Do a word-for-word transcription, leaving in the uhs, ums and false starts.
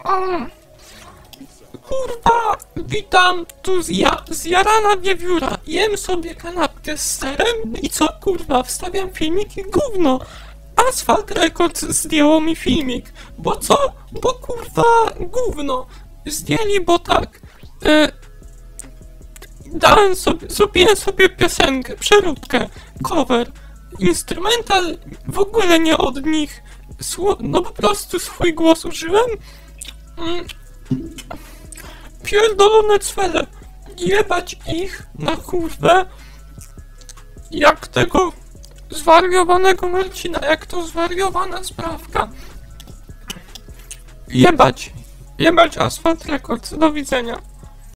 Mm. Kurwa, witam, tu zja zjarana wiewióra. Jem sobie kanapkę z serem i co kurwa, wstawiam filmik i gówno. Asphalt Records zdjęło mi filmik. Bo co? Bo kurwa, gówno. Zdjęli, bo tak. E, dałem sobie, zrobiłem sobie piosenkę, przeróbkę, cover, instrumental, w ogóle nie od nich. Sło no po prostu swój głos użyłem. Mm. Pierdolone cwele. Jebać ich na kurwę. Jak tego zwariowanego Marcina, jak to zwariowana sprawka. Jebać. Jebać Asphalt Records. Do widzenia.